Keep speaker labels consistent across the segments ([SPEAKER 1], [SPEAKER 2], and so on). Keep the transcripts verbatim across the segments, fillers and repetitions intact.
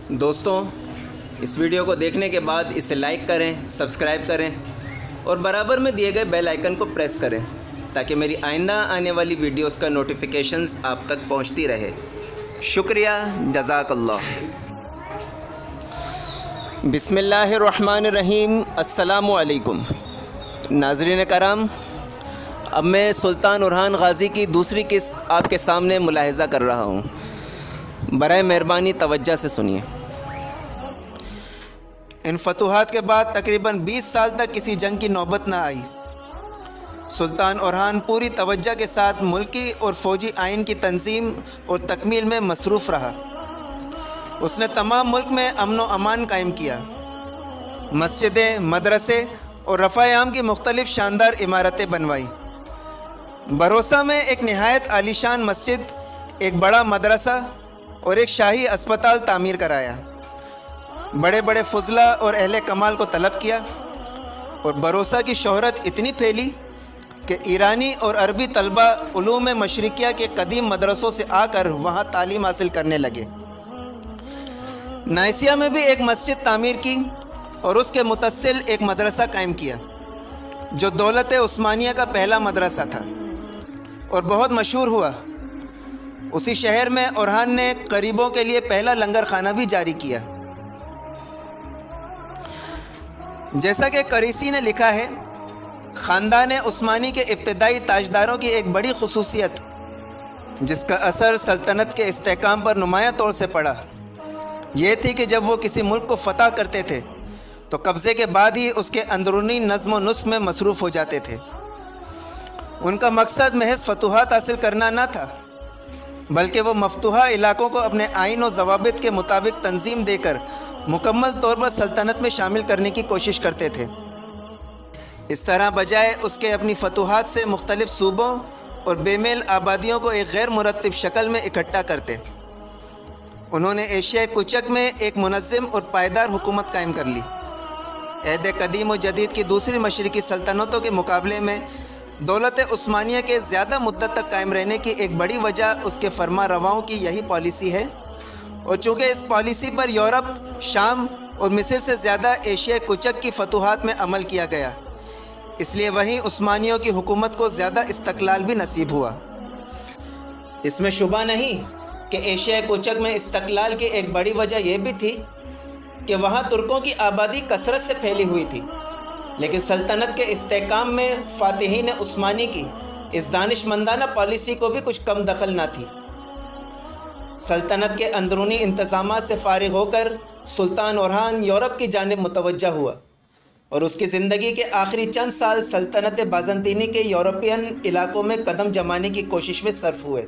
[SPEAKER 1] دوستوں، اس ویڈیو کو دیکھنے کے بعد اسے لائک کریں، سبسکرائب کریں اور برابر میں دیے گئے بیل آئیکن کو پریس کریں تاکہ میری آئندہ آنے والی ویڈیوز کا نوٹیفیکیشنز آپ تک پہنچتی رہے۔ شکریہ، جزاک اللہ۔ بسم اللہ الرحمن الرحیم۔ السلام علیکم ناظرین کرام، اب میں سلطان اورحان غازی کی دوسری قسط آپ کے سامنے ملاحظہ کر رہا ہوں، برائے مہربانی توجہ سے سنیے۔
[SPEAKER 2] ان فتوحات کے بعد تقریباً بیس سال تک کسی جنگ کی نوبت نہ آئی۔ سلطان اورحان پوری توجہ کے ساتھ ملکی اور فوجی آئین کی تنظیم اور تکمیل میں مصروف رہا۔ اس نے تمام ملک میں امن و امان قائم کیا، مسجدیں، مدرسے اور رفع عام کی مختلف شاندار عمارتیں بنوائی۔ بھروسہ میں ایک نہایت عالیشان مسجد، ایک بڑا مدرسہ اور ایک شاہی اسپتال تعمیر کرایا۔ بڑے بڑے فضلاء اور اہل کمال کو طلب کیا اور بھروسہ کی شہرت اتنی پھیلی کہ ایرانی اور عربی طلبہ علوم مشرقیہ کے قدیم مدرسوں سے آ کر وہاں تعلیم حاصل کرنے لگے۔ نائسیہ میں بھی ایک مسجد تعمیر کی اور اس کے متصل ایک مدرسہ قائم کیا جو دولت عثمانیہ کا پہلا مدرسہ تھا اور بہت مشہور ہوا۔ اسی شہر میں اورحان نے غریبوں کے لیے پہلا لنگر خانہ بھی جاری کیا۔ جیسا کہ قریسی نے لکھا ہے، خاندان عثمانی کے ابتدائی تاجداروں کی ایک بڑی خصوصیت جس کا اثر سلطنت کے استحکام پر نمایاں طور سے پڑا یہ تھی کہ جب وہ کسی ملک کو فتح کرتے تھے تو قبضے کے بعد ہی اس کے اندرونی نظم و نسق میں مصروف ہو جاتے تھے۔ ان کا مقصد محض فتوحات حاصل کرنا نہ تھا، بلکہ وہ مفتوحہ علاقوں کو اپنے آئین و ضوابط کے مطابق تنظیم دے کر مکمل طور پر سلطنت میں شامل کرنے کی کوشش کرتے تھے۔ اس طرح بجائے اس کے اپنی فتوحات سے مختلف صوبوں اور بے میل آبادیوں کو ایک غیر مرتب شکل میں اکٹھا کرتے، انہوں نے ایشیا کوچک میں ایک منظم اور پائیدار حکومت قائم کر لی۔ عہد قدیم و جدید کی دوسری مشرقی سلطنتوں کے مقابلے میں دولت عثمانیہ کے زیادہ مدت تک قائم رہنے کی ایک بڑی وجہ اس کے فرما رواؤں کی یہی پالیسی ہے، اور چونکہ اس پالیسی پر یورپ، شام اور مصر سے زیادہ ایشیا کوچک کی فتوحات میں عمل کیا گیا، اس لیے وہیں عثمانیوں کی حکومت کو زیادہ استقلال بھی نصیب ہوا۔ اس میں شبہ نہیں کہ ایشیا کوچک میں استقلال کی ایک بڑی وجہ یہ بھی تھی کہ وہاں ترکوں کی آبادی کثرت سے پھیلی ہوئی تھی، لیکن سلطنت کے استحکام میں فاتحین عثمانی کی اس دانش مندانہ پالیسی کو بھی کچھ کم دخل نہ تھی۔ سلطنت کے اندرونی انتظامات سے فارغ ہو کر سلطان اورحان یورپ کی جانب متوجہ ہوا اور اس کی زندگی کے آخری چند سال سلطنت بازنطینی کے یورپین علاقوں میں قدم جمانے کی کوشش میں صرف ہوئے۔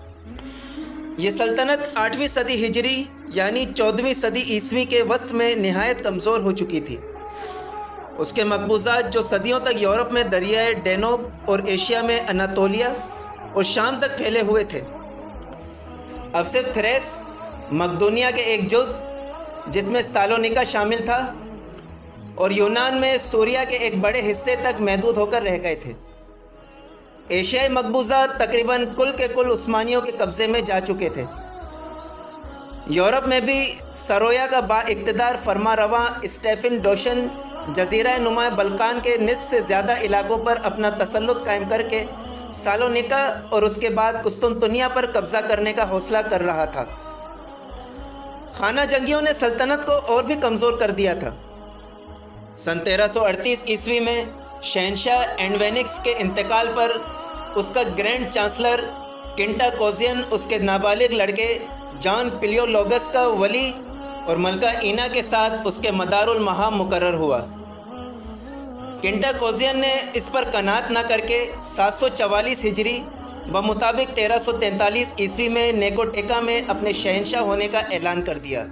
[SPEAKER 2] یہ سلطنت آٹھویں صدی ہجری یعنی چودہویں صدی عیسوی کے وسط میں نہایت کمزور ہو چکی تھی۔ اس کے مقبوضات جو صدیوں تک یورپ میں دریائے ڈینوب اور ایشیا میں اناتولیا اور شام تک پھیلے ہوئے تھے، اب صرف تھریس، مقدونیہ کے ایک جز جس میں سالونیکا شامل تھا، اور یونان میں سوریا کے ایک بڑے حصے تک محدود ہو کر رہ گئے تھے۔ ایشیائی مقبوضات تقریباً کل کے کل عثمانیوں کے قبضے میں جا چکے تھے۔ یورپ میں بھی سرویا کا با اقتدار فرما رواں اسٹیفن ڈوشن جزیرہ نما بلقان کے نصف سے زیادہ علاقوں پر اپنا تسلط قائم کر کے سالونیکا اور اس کے بعد قسطنطنیہ پر قبضہ کرنے کا حوصلہ کر رہا تھا۔ خانہ جنگیوں نے سلطنت کو اور بھی کمزور کر دیا تھا۔ سن تیرہ سو اڑتیس عیسوی میں شہنشاہ اینڈوینکس کے انتقال پر اس کا گرینڈ چانسلر کنٹا کوزین اس کے نابالغ لڑکے جان پلیولوگس کا ولی اور ملکہ اینا کے ساتھ اس کے مدار المہام مقرر ہوا۔ کنٹا کوزین نے اس پر قناعت نہ کر کے سات سو چوالیس ہجری بمطابق تیرہ سو تینتالیس عیسوی میں نیکوٹیکا میں اپنے شہنشاہ ہونے کا اعلان کر دیا۔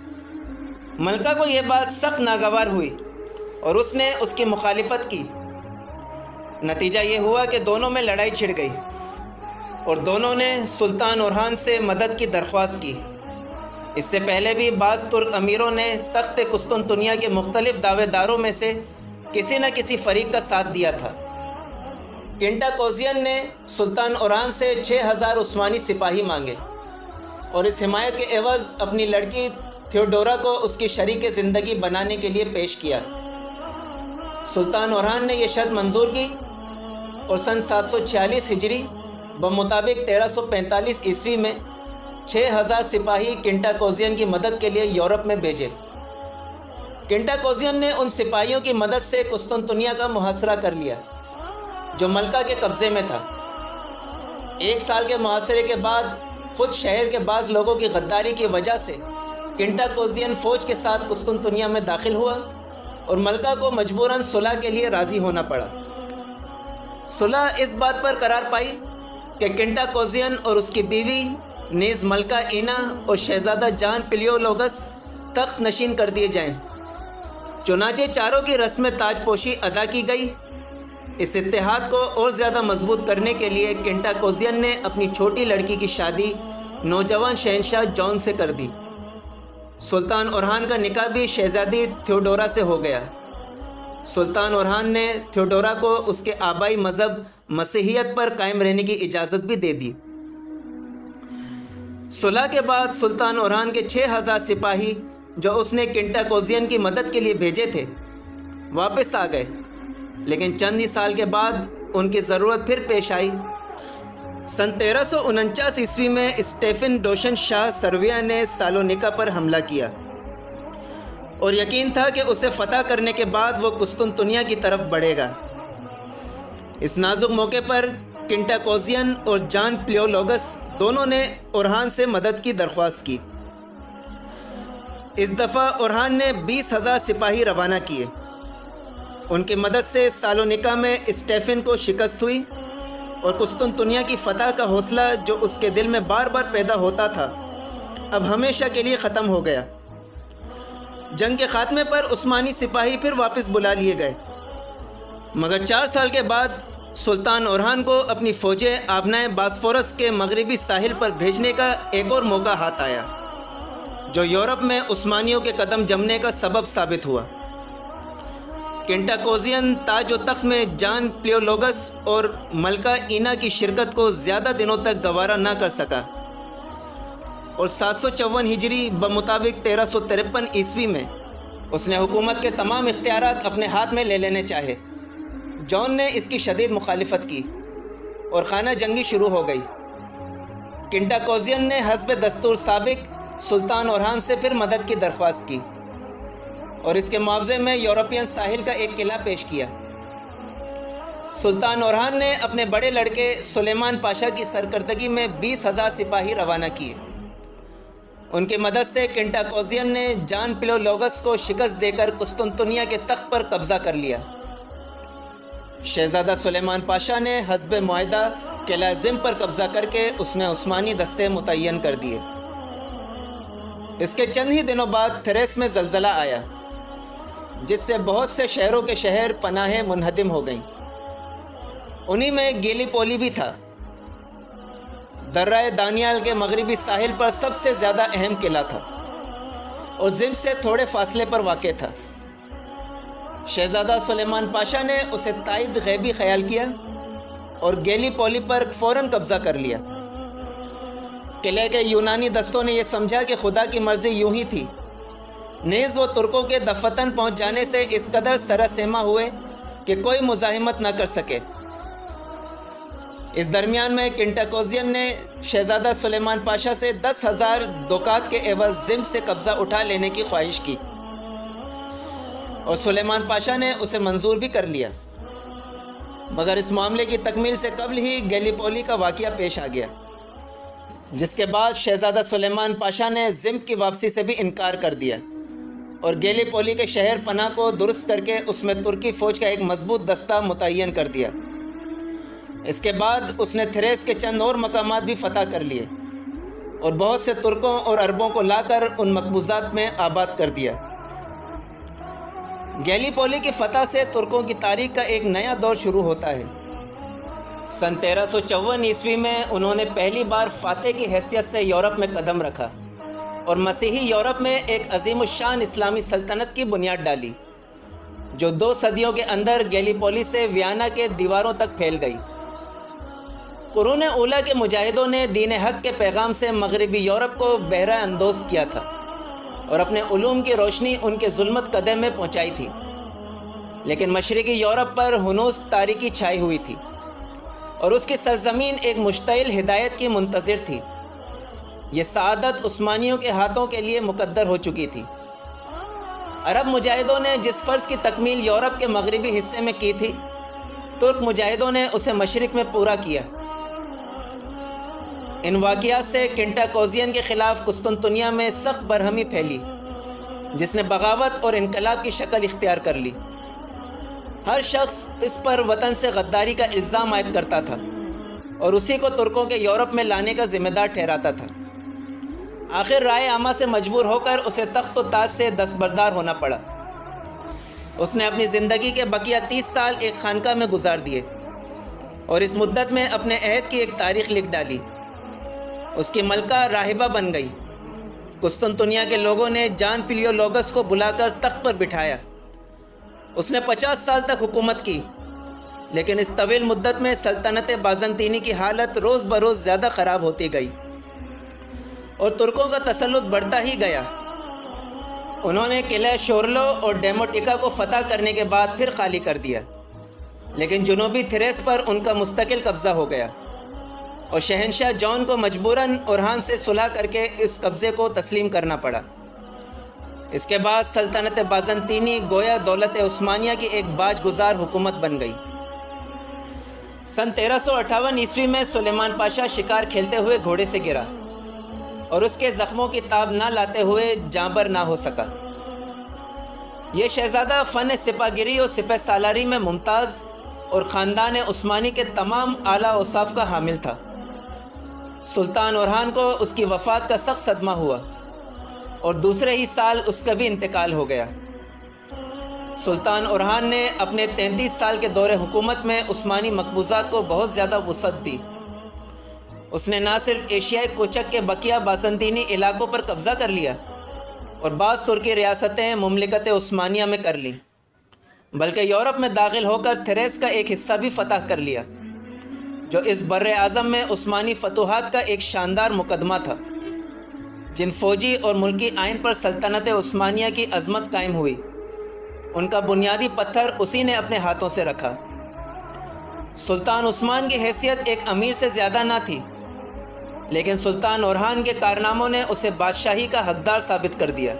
[SPEAKER 2] ملکہ کو یہ بات سخت ناگوار ہوئی اور اس نے اس کی مخالفت کی۔ نتیجہ یہ ہوا کہ دونوں میں لڑائی چھڑ گئی اور دونوں نے سلطان اورحان سے مدد کی درخواست کی۔ اس سے پہلے بھی بعض ترک امیروں نے تخت قسطنطنیہ کے مختلف دعوے داروں میں سے کسی نہ کسی فریق کا ساتھ دیا تھا۔ کنٹا کوزین نے سلطان اورحان سے چھ ہزار عثمانی سپاہی مانگے اور اس حمایت کے عوض اپنی لڑکی
[SPEAKER 1] تھیوڈورا کو اس کی شریک زندگی بنانے کے لیے پیش کیا۔ سلطان اورہان نے یہ شرط منظور کی اور سن سات سو چھیالیس ہجری بمطابق تیرہ سو پینتالیس عیسوی میں چھ ہزار سپاہی کنٹاکوزین کی مدد کے لیے یورپ میں بھیجے۔ کنٹاکوزین نے ان سپاہیوں کی مدد سے قسطنطنیہ کا محاصرہ کر لیا جو ملکہ کے قبضے میں تھا۔ ایک سال کے محاصرے کے بعد خود شہر کے بعض لوگوں کی غداری کی وجہ سے کنٹاکوزین فوج کے ساتھ قسطنطنیہ میں داخل ہوا اور ملکہ کو مجبوراً صلح کے لیے راضی ہونا پڑا۔ صلح اس بات پر قرار پائی کہ کنٹاکوزین اور اس کی بیوی نیز ملکہ اینا اور شہزادہ جان پلیولوگس تخت نشین کر دیے جائیں۔ چنانچہ چاروں کی رسم تاج پوشی ادا کی گئی۔ اس اتحاد کو اور زیادہ مضبوط کرنے کے لیے کنٹاکوزین نے اپنی چھوٹی لڑکی کی شادی نوجوان شہنشاہ جان سے کر دی۔ سلطان اورہان کا نکاح بھی شہزادی تھیوڈورا سے ہو گیا۔ سلطان اورہان نے تھیوڈورا کو اس کے آبائی مذہب مسیحیت پر قائم رہنے کی اجازت بھی دے دی۔ صلح کے بعد سلطان اورہان کے چھ ہزار سپاہی جو اس نے کنٹاکوزین کی مدد کے لیے بھیجے تھے واپس آ گئے، لیکن چند ہی سال کے بعد ان کی ضرورت پھر پیش آئی۔ سن تیرہ سو انچاس عیسوی میں اسٹیفن ڈوشن شاہ سرویا نے سالونیکا پر حملہ کیا اور یقین تھا کہ اسے فتح کرنے کے بعد وہ قسطنطنیہ کی طرف بڑھے گا۔ اس نازک موقع پر کنٹاکوزین اور جان پلیولوگس دونوں نے اورہان سے مدد کی درخواست کی۔ اس دفعہ اورہان نے بیس ہزار سپاہی روانہ کیے۔ ان کی مدد سے سالونیکا میں اسٹیفن کو شکست ہوئی اور قسطنطنیہ کی فتح کا حوصلہ جو اس کے دل میں بار بار پیدا ہوتا تھا اب ہمیشہ کے لیے ختم ہو گیا۔ جنگ کے خاتمے پر عثمانی سپاہی پھر واپس بلا لیے گئے، مگر چار سال کے بعد سلطان اورہان کو اپنی فوجیں آبنائے باسفورس کے مغربی ساحل پر بھیجنے کا ایک اور موقع ہاتھ آیا جو یورپ میں عثمانیوں کے قدم جمنے کا سبب ثابت ہوا۔ کنٹاکوزین تاج و تخت میں جان پلیولوگس اور ملکہ اینا کی شرکت کو زیادہ دنوں تک گوارا نہ کر سکا اور سات سو چون ہجری بمطابق تیرہ سو ترپن عیسوی میں اس نے حکومت کے تمام اختیارات اپنے ہاتھ میں لے لینے چاہے۔ جان نے اس کی شدید مخالفت کی اور خانہ جنگی شروع ہو گئی۔ کنٹاکوزین نے حسب دستور سابق سلطان اورہان سے پھر مدد کی درخواست کی اور اس کے معاوضے میں یورپین ساحل کا ایک قلعہ پیش کیا۔ سلطان اورہان نے اپنے بڑے لڑکے سلیمان پاشا کی سرکردگی میں بیس ہزار سپاہی روانہ کیے۔ ان کی مدد سے کنٹاکوزین نے جان پلیولوگس کو شکست دے کر قسطنطنیہ کے تخت پر قبضہ کر لیا۔ شہزادہ سلیمان پاشا نے حسب معاہدہ قلعہ زم پر قبضہ کر کے اس میں عثمانی دستے متعین کر دیے۔ اس کے چند ہی دنوں بعد تھریس میں زلزلہ آیا جس سے بہت سے شہروں کے شہر پناہیں منہدم ہو گئیں۔ انہی میں گیلی پولی بھی تھا۔ درہ دانیال کے مغربی ساحل پر سب سے زیادہ اہم قلعہ تھا اور زم سے تھوڑے فاصلے پر واقع تھا۔ شہزادہ سلیمان پاشا نے اسے تائید غیبی خیال کیا اور گیلی پولی پر فوراً قبضہ کر لیا۔ قلعے کے یونانی دستوں نے یہ سمجھا کہ خدا کی مرضی یوں ہی تھی، نیز وہ ترکوں کے دفتن پہنچ جانے سے اس قدر سراسیما ہوئے کہ کوئی مزاحمت نہ کر سکے۔ اس درمیان میں کنٹاکوزین نے شہزادہ سلیمان پاشا سے دس ہزار دوکات کے عوض زم سے قبضہ اٹھا لینے کی خواہش کی اور سلیمان پاشا نے اسے منظور بھی کر لیا، مگر اس معاملے کی تکمیل سے قبل ہی گیلی پولی کا واقعہ پیش آ گیا، جس کے بعد شہزادہ سلیمان پاشا نے زم کی واپسی سے بھی انکار کر دیا اور گیلی پولی کے شہر پناہ کو درست کر کے اس میں ترکی فوج کا ایک مضبوط دستہ متعین کر دیا۔ اس کے بعد اس نے تھریس کے چند اور مقامات بھی فتح کر لیے اور بہت سے ترکوں اور عربوں کو لا کر ان مقبوضات میں آباد کر دیا۔ گیلی پولی کی فتح سے ترکوں کی تاریخ کا ایک نیا دور شروع ہوتا ہے۔ سن تیرہ سو چون عیسوی میں انہوں نے پہلی بار فاتح کی حیثیت سے یورپ میں قدم رکھا اور مسیحی یورپ میں ایک عظیم الشان اسلامی سلطنت کی بنیاد ڈالی جو دو صدیوں کے اندر گیلی پولی سے ویانا کے دیواروں تک پھیل گئی۔ قرون اولیٰ کے مجاہدوں نے دین حق کے پیغام سے مغربی یورپ کو بہرہ اندوز کیا تھا اور اپنے علوم کی روشنی ان کے ظلمت قدم میں پہنچائی تھی، لیکن مشرقی یورپ پر ہنوز تاریکی چھائی ہوئی تھی اور اس کی سرزمین ایک مشتعل ہدایت کی منتظر تھی۔ یہ سعادت عثمانیوں کے ہاتھوں کے لیے مقدر ہو چکی تھی۔ عرب مجاہدوں نے جس فرض کی تکمیل یورپ کے مغربی حصے میں کی تھی، ترک مجاہدوں نے اسے مشرق میں پورا کیا۔ ان واقعات سے کنٹا کوزین کے خلاف قسطنطنیہ میں سخت برہمی پھیلی، جس نے بغاوت اور انقلاب کی شکل اختیار کر لی۔ ہر شخص اس پر وطن سے غداری کا الزام عائد کرتا تھا اور اسی کو ترکوں کے یورپ میں لانے کا ذمہ دار ٹھہراتا تھا۔ آخر رائے عامہ سے مجبور ہو کر اسے تخت و تاج سے دستبردار ہونا پڑا۔ اس نے اپنی زندگی کے بقیہ تیس سال ایک خانقاہ میں گزار دیے اور اس مدت میں اپنے عہد کی ایک تاریخ لکھ ڈالی۔ اس کی ملکہ راہبہ بن گئی۔ قسطنطنیہ کے لوگوں نے جان پیلیولوگس کو بلا کر تخت پر بٹھایا۔ اس نے پچاس سال تک حکومت کی، لیکن اس طویل مدت میں سلطنت بازنطینی کی حالت روز بروز زیادہ خراب ہوتی گئی اور ترکوں کا تسلط بڑھتا ہی گیا۔ انہوں نے قلعہ شورلو اور ڈیموٹیکا کو فتح کرنے کے بعد پھر خالی کر دیا، لیکن جنوبی تھریس پر ان کا مستقل قبضہ ہو گیا اور شہنشاہ جان کو مجبوراً اورہان سے صلح کر کے اس قبضے کو تسلیم کرنا پڑا۔ اس کے بعد سلطنت بازنطینی گویا دولت عثمانیہ کی ایک باج گزار حکومت بن گئی۔ سن تیرہ سو اٹھاون عیسوی میں سلیمان پاشا شکار کھیلتے ہوئے گھوڑے سے گرا اور اس کے زخموں کی تاب نہ لاتے ہوئے جاں بر نہ ہو سکا۔ یہ شہزادہ فن سپہ گیری اور سپہ سالاری میں ممتاز اور خاندان عثمانی کے تمام اعلیٰ اوصاف کا حامل تھا۔ سلطان اورہان کو اس کی وفات کا سخت صدمہ ہوا اور دوسرے ہی سال اس کا بھی انتقال ہو گیا۔ سلطان اورہان نے اپنے تینتیس سال کے دور حکومت میں عثمانی مقبوضات کو بہت زیادہ وسعت دی۔ اس نے نہ صرف ایشیائی کوچک کے بقیہ بازنطینی علاقوں پر قبضہ کر لیا اور بعض ترکی ریاستیں مملکت عثمانیہ میں کر لیں، بلکہ یورپ میں داخل ہو کر تھریس کا ایک حصہ بھی فتح کر لیا، جو اس بر اعظم میں عثمانی فتوحات کا ایک شاندار مقدمہ تھا۔ جن فوجی اور ملکی آئین پر سلطنت عثمانیہ کی عظمت قائم ہوئی، ان کا بنیادی پتھر اسی نے اپنے ہاتھوں سے رکھا۔ سلطان عثمان کی حیثیت ایک امیر سے زیادہ نہ تھی، لیکن سلطان اورہان کے کارناموں نے اسے بادشاہی کا حقدار ثابت کر دیا۔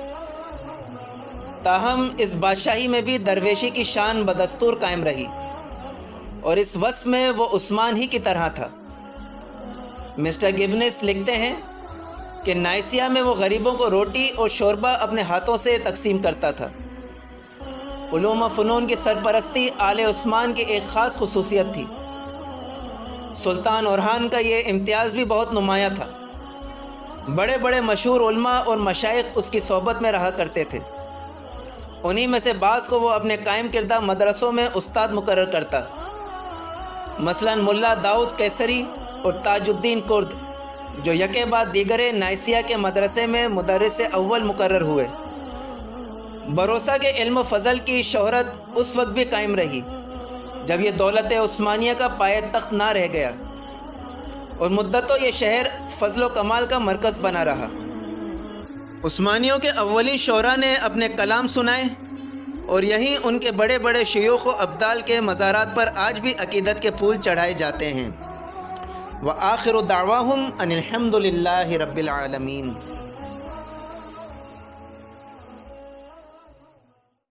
[SPEAKER 1] تاہم اس بادشاہی میں بھی درویشی کی شان بدستور قائم رہی اور اس وصف میں وہ عثمان ہی کی طرح تھا۔ مسٹر گبنس لکھتے ہیں کہ نائسیا میں وہ غریبوں کو روٹی اور شوربہ اپنے ہاتھوں سے تقسیم کرتا تھا۔ علوم و فنون کی سرپرستی آل عثمان کی ایک خاص خصوصیت تھی۔ سلطان اورہان کا یہ امتیاز بھی بہت نمایاں تھا۔ بڑے بڑے مشہور علماء اور مشائخ اس کی صحبت میں رہا کرتے تھے۔ انہی میں سے بعض کو وہ اپنے قائم کردہ مدرسوں میں استاد مقرر کرتا، مثلاً ملا داؤد کیسری اور تاج الدین کرد، جو یکے بعد دیگرے نائسیا کے مدرسے میں مدرس اول مقرر ہوئے۔ بروسا کے علم و فضل کی شہرت اس وقت بھی قائم رہی جب یہ دولت عثمانیہ کا پایہ تخت نہ رہ گیا اور مدتوں یہ شہر فضل و کمال کا مرکز بنا رہا۔ عثمانیوں کے اولین شعراء نے اپنے کلام سنائے اور یہیں ان کے بڑے بڑے شیوخ و ابدال کے مزارات پر آج بھی عقیدت کے پھول چڑھائے جاتے ہیں۔ وآخر دعواہم ان الحمد للہ رب العالمین۔